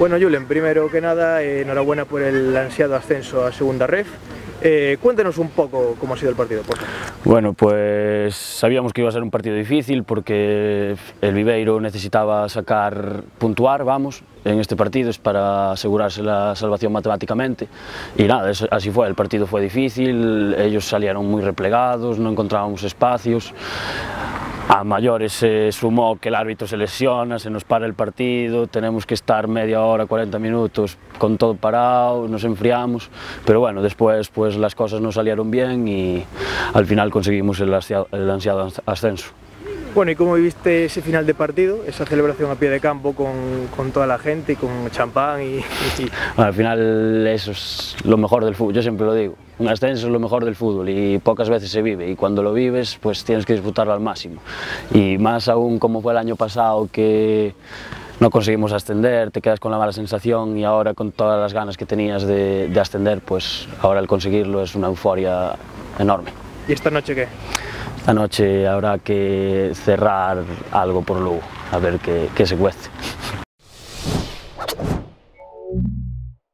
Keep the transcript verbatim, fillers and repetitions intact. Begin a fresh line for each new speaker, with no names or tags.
Bueno, Julen, primero que nada, eh, enhorabuena por el ansiado ascenso a Segunda Ref. Eh, cuéntanos un poco cómo ha sido el partido, por favor.
Bueno, pues sabíamos que iba a ser un partido difícil porque el Viveiro necesitaba sacar, puntuar, vamos, en este partido es para asegurarse la salvación matemáticamente y nada, eso, así fue, el partido fue difícil, ellos salieron muy replegados, no encontrábamos espacios. A mayores se sumó que el árbitro se lesiona, se nos para el partido, tenemos que estar media hora, cuarenta minutos con todo parado, nos enfriamos, pero bueno, después pues las cosas no salieron bien y al final conseguimos el ansiado, el ansiado ascenso.
Bueno, ¿y cómo viviste ese final de partido, esa celebración a pie de campo con, con toda la gente, con champán y, y...
Bueno, al final eso es lo mejor del fútbol, yo siempre lo digo, un ascenso es lo mejor del fútbol y pocas veces se vive y cuando lo vives pues tienes que disfrutarlo al máximo y más aún como fue el año pasado que no conseguimos ascender, te quedas con la mala sensación y ahora con todas las ganas que tenías de, de ascender, pues ahora el conseguirlo es una euforia enorme.
¿Y esta noche qué?
Esta noche habrá que cerrar algo por Lugo, a ver qué, qué se cuece.